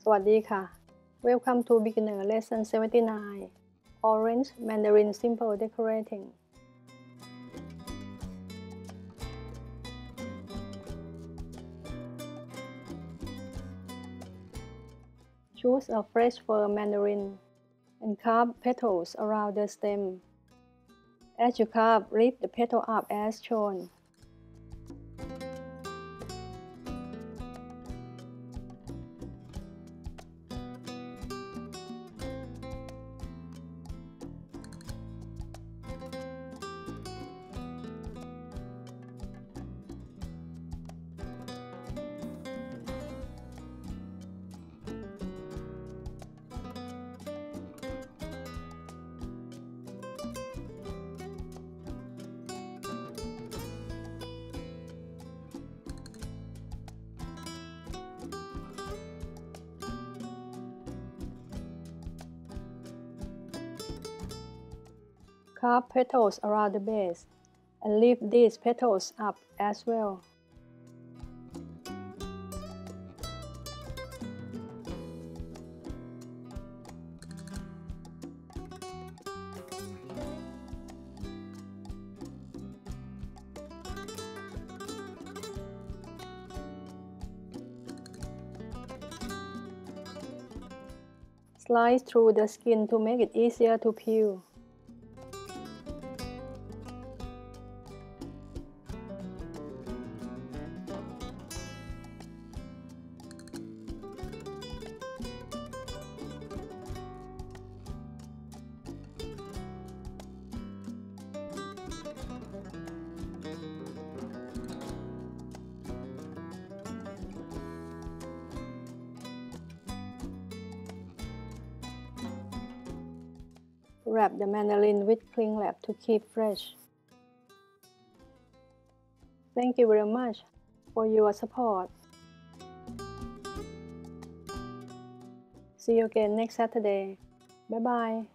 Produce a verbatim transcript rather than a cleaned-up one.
สวัสดีค่ะ Welcome to Beginner Lesson seventy-nine Orange Mandarin Simple Decorating Choose a fresh fir mandarin and carve petals around the stem. As you carve, lift the petal up as shown. Carve petals around the base and lift these petals up as well. Slice through the skin to make it easier to peel. Wrap the mandarin with cling wrap to keep fresh. Thank you very much for your support. See you again next Saturday. Bye bye.